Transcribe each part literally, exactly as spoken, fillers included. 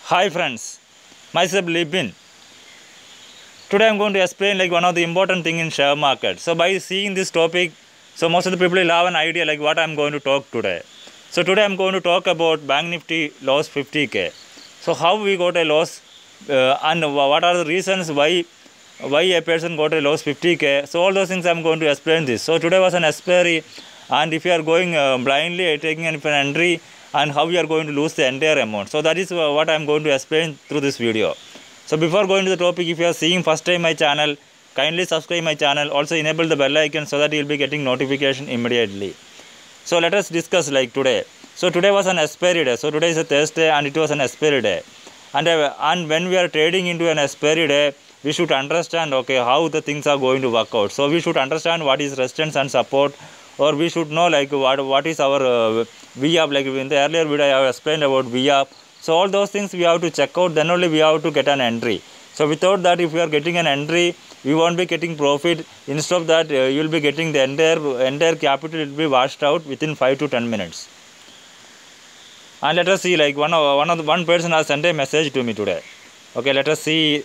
Hi friends, myself Libin. Today I am going to explain like one of the important thing in share market. So by seeing this topic, so most of the people will have an idea like what I am going to talk today. So today I am going to talk about Bank Nifty lost fifty K. So how we got a loss uh, and what are the reasons why why a person got a loss fifty K. So all those things I am going to explain this. So today was an expiry, and if you are going uh, blindly taking an entry, and how we are going to lose the entire amount. So that is what I am going to explain through this video. So before going to the topic, if you are seeing first time my channel, kindly subscribe my channel. Also enable the bell icon so that you will be getting notification immediately. So let us discuss like today. So today was an expiry day. So today is a Thursday and it was an expiry day. And, uh, and when we are trading into an expiry day, we should understand okay how the things are going to work out. So we should understand what is resistance and support, or we should know like what what is our uh, V A P. Like in the earlier video I have explained about V A P. So all those things we have to check out, then only we have to get an entry. So without that, if we are getting an entry, we won't be getting profit. Instead of that, uh, you will be getting the entire entire capital will be washed out within five to ten minutes. And let us see like one of one of the, one person has sent a message to me today. Okay, let us see.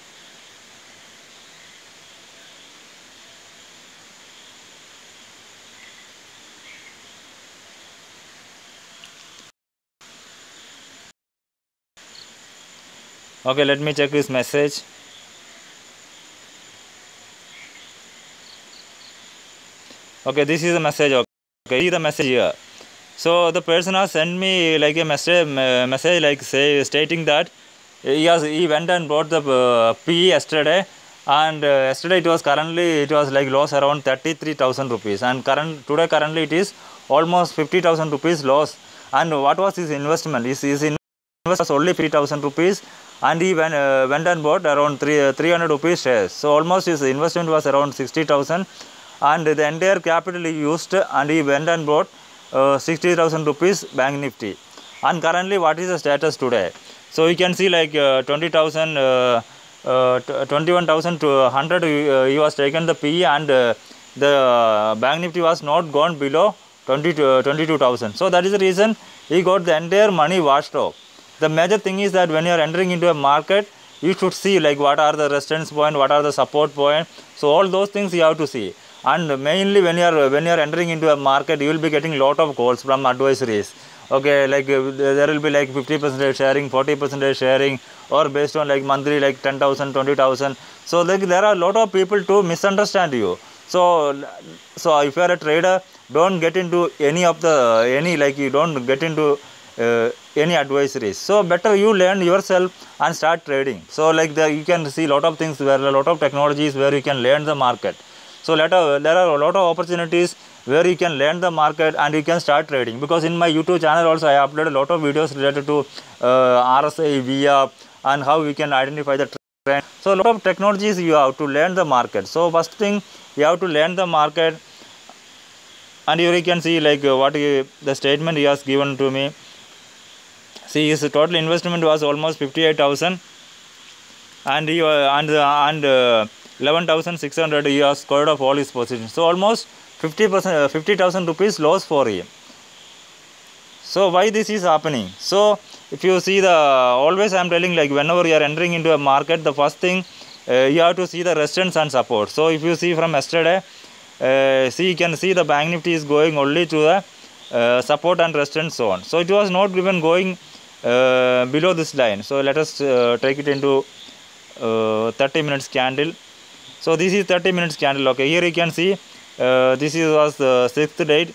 Okay, let me check his message. Okay, this is the message. Okay, see the message here. So the person has sent me like a message, message like say stating that he has he went and bought the uh, P E yesterday, and uh, yesterday it was currently it was like loss around thirty-three thousand rupees, and current today currently it is almost fifty thousand rupees loss. And what was his investment? His, his investment was only fifty thousand rupees, and he went, uh, went and bought around three, uh, three hundred rupees shares. So almost his investment was around sixty thousand, and the entire capital he used, and he went and bought uh, sixty thousand rupees Bank Nifty. And currently what is the status today? So you can see like uh, twenty thousand, uh, uh, twenty-one thousand to one hundred uh, he was taken the P E, and uh, the Bank Nifty was not gone below twenty-two thousand. So that is the reason he got the entire money washed off. The major thing is that when you are entering into a market, you should see like what are the resistance point, what are the support point. So all those things you have to see. And mainly when you are when you are entering into a market, you will be getting lot of calls from advisories. Okay, like uh, there will be like fifty percent sharing, forty percent sharing, or based on like monthly like ten thousand, twenty thousand. So like there are a lot of people to misunderstand you. So so if you are a trader, don't get into any of the any like you don't get into uh, any advisories. So better you learn yourself and start trading. So like the, you can see a lot of things where a lot of technologies where you can learn the market. So later, there are a lot of opportunities where you can learn the market and you can start trading. Because in my YouTube channel also I upload a lot of videos related to uh, R S I, V A P, and how we can identify the trend. So a lot of technologies you have to learn the market. So first thing you have to learn the market, and here you can see like uh, what he, the statement he has given to me. See, his total investment was almost fifty-eight thousand, and he uh, and uh, and uh, eleven thousand six hundred he has scored of all his positions. So almost fifty percent, uh, fifty thousand rupees loss for him. So why this is happening? So if you see the always I am telling like whenever you are entering into a market, the first thing uh, you have to see the resistance and support. So if you see from yesterday, uh, see you can see the Bank Nifty is going only to the uh, support and resistance zone. So it was not even going uh, below this line. So let us uh, take it into uh, thirty minutes candle. So this is thirty minutes candle. Okay, here you can see uh, this is was the sixth date.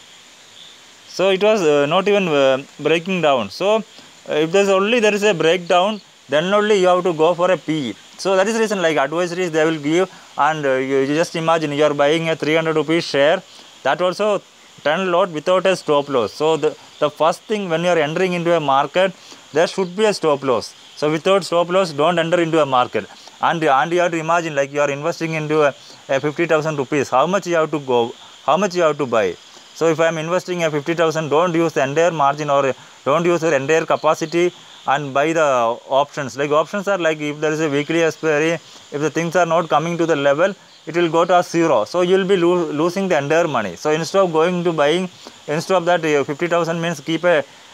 So it was uh, not even uh, breaking down. So uh, if there's only there is a breakdown, then only you have to go for a P E. So that is the reason like advisories they will give, and uh, you, you just imagine you are buying a three hundred rupees share, that also ten lot without a stop loss. So the, the first thing when you are entering into a market, there should be a stop loss. So without stop loss, don't enter into a market. And, and you have to imagine like you are investing into a, a fifty thousand rupees, how much you have to go, how much you have to buy. So if I am investing a fifty thousand, don't use the entire margin or don't use the entire capacity and buy the options. Like options are like if there is a weekly expiry, if the things are not coming to the level, it will go to a zero. So you will be lo losing the entire money. So instead of going to buying, instead of that uh, fifty thousand means keep a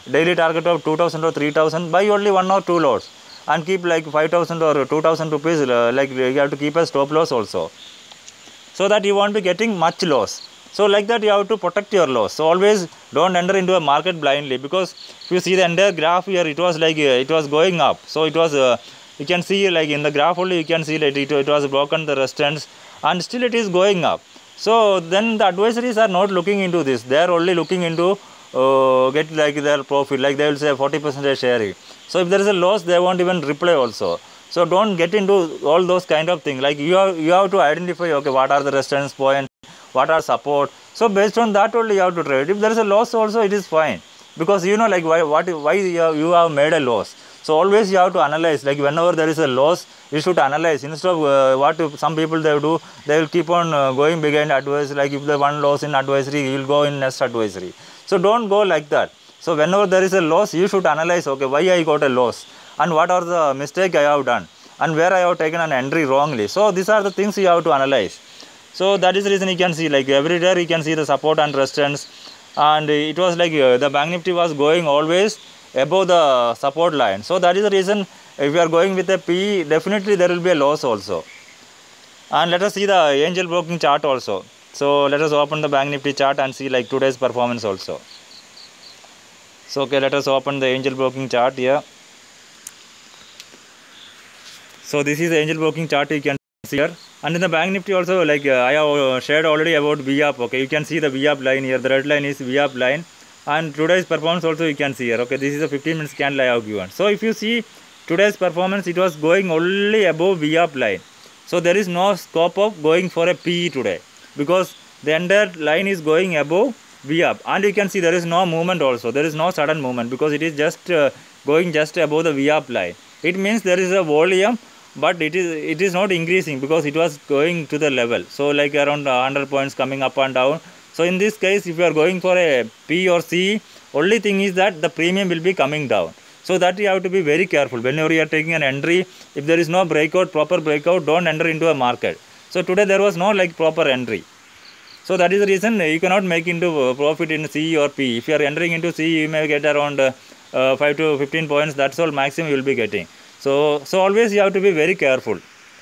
daily target of two thousand or three thousand, buy only one or two lots and keep like five thousand or two thousand rupees, uh, like you have to keep a stop loss also, so that you won't be getting much loss. So like that you have to protect your loss. So always don't enter into a market blindly, because if you see the entire graph here, it was like uh, it was going up. So it was uh, you can see like in the graph only you can see that it, it was broken the resistance and still it is going up. So then the advisories are not looking into this, they are only looking into uh, get like their profit, like they will say forty percent sharing. So if there is a loss, they won't even reply also. So don't get into all those kind of things. Like you have, you have to identify, okay, what are the resistance points, what are support. So based on that only you have to trade. If there is a loss also, it is fine, because you know like why what why you have, you have made a loss. So always you have to analyze, like whenever there is a loss, you should analyze. Instead of uh, what some people they do, they will keep on uh, going behind advisory. Like if the one loss in advisory, you will go in next advisory. So don't go like that. So whenever there is a loss, you should analyze, okay, why I got a loss and what are the mistake I have done and where I have taken an entry wrongly. So these are the things you have to analyze. So that is the reason you can see like every day you can see the support and resistance, and it was like uh, the Bank Nifty was going always above the support line. So that is the reason if you are going with a P E, definitely there will be a loss also. And let us see the angel broking chart also. So let us open the Bank Nifty chart and see like today's performance also. So okay, let us open the angel broking chart here. So this is the angel broking chart you can see here. And in the Bank Nifty also, like uh, I have uh, shared already about V A P. Okay, you can see the V A P line here. The red line is V A P line, and today's performance also you can see here. Okay, this is a fifteen minutes candle I have given. So if you see today's performance, it was going only above V A P line. So there is no scope of going for a P E today, because the entire line is going above V A P, and you can see there is no movement also. There is no sudden movement, because it is just uh, going just above the V A P line. It means there is a volume, but it is it is not increasing, because it was going to the level. So like around one hundred points coming up and down. So in this case, if you are going for a P or C, only thing is that the premium will be coming down. So that you have to be very careful whenever you are taking an entry. If there is no breakout, proper breakout, don't enter into a market. So today there was no like proper entry. So that is the reason you cannot make into profit in C or P. If you are entering into C, you may get around uh, uh, five to fifteen points. That's all maximum you will be getting. So, so always you have to be very careful.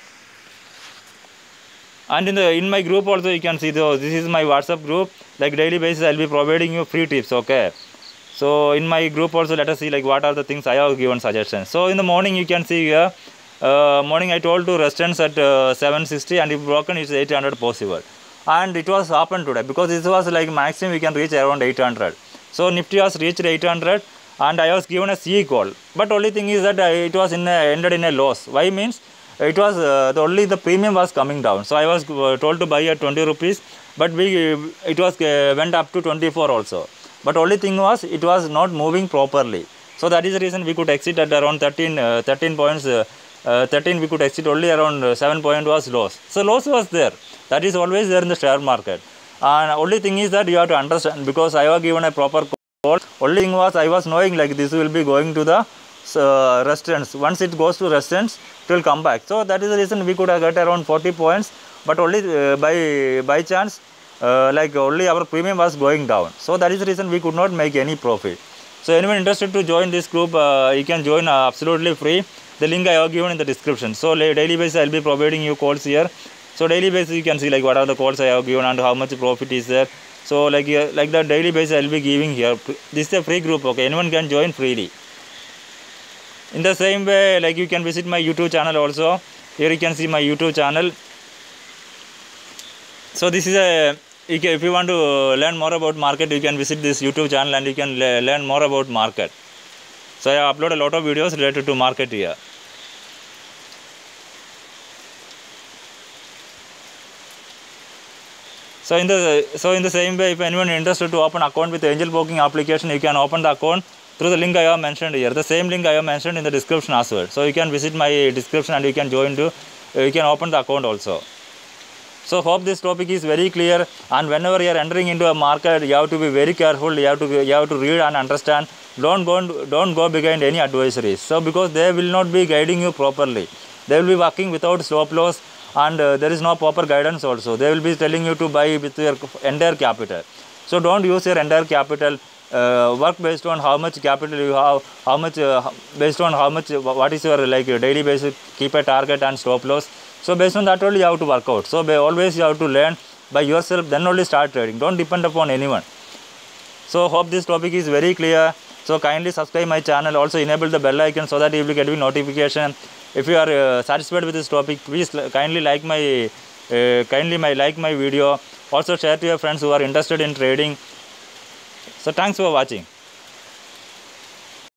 And in the in my group also you can see, the, this is my WhatsApp group. Like daily basis I will be providing you free tips. Okay. So in my group also, let us see like what are the things I have given suggestions. So in the morning you can see here, uh, morning I told to resistance at uh, seven sixty, and if broken it's eight hundred possible. And it was open today, because this was like maximum we can reach around eight hundred. So Nifty was reached eight hundred, and I was given a C call. But only thing is that uh, it was in a, ended in a loss. Why means it was uh, the only the premium was coming down. So I was uh, told to buy at twenty rupees, but we uh, it was uh, went up to twenty-four also. But only thing was it was not moving properly. So that is the reason we could exit at around thirteen, uh, thirteen points. Uh, uh, thirteen we could exit, only around uh, seven point was loss. So loss was there. That is always there in the share market. And only thing is that you have to understand, because I was given a proper call. Only thing was I was knowing like this will be going to the uh, resistance. Once it goes to resistance, it will come back. So that is the reason we could have got around forty points. But only uh, by by chance, uh, like only our premium was going down. So that is the reason we could not make any profit. So anyone interested to join this group, uh, you can join uh, absolutely free. The link I have given in the description. So daily basis I will be providing you calls here. So daily basis you can see like what are the calls I have given and how much profit is there. So like uh, like the daily basis I will be giving here. This is a free group. Okay, anyone can join freely. In the same way, like you can visit my YouTube channel also. Here you can see my YouTube channel. So this is a, if you want to learn more about market, you can visit this YouTube channel and you can learn more about market. So I have uploaded a lot of videos related to market here. So in the so in the same way, if anyone is interested to open account with Angel Broking application, you can open the account through the link I have mentioned here. The same link I have mentioned in the description as well. So you can visit my description and you can join to, uh, you can open the account also. So hope this topic is very clear, and whenever you are entering into a market, you have to be very careful. You have to you have to read and understand. Don't go don't go behind any advisories. So because they will not be guiding you properly, they will be working without stop loss, and uh, there is no proper guidance also. They will be telling you to buy with your entire capital. So don't use your entire capital. uh, work based on how much capital you have, how much uh, based on how much, what is your like daily basis, keep a target and stop loss. So based on that only you have to work out. So always you have to learn by yourself, then only start trading. Don't depend upon anyone. So hope this topic is very clear. So kindly subscribe my channel, also enable the bell icon so that you will get a notification. If you are uh, satisfied with this topic, please kindly like my uh, kindly my like my video. Also share to your friends who are interested in trading. So thanks for watching.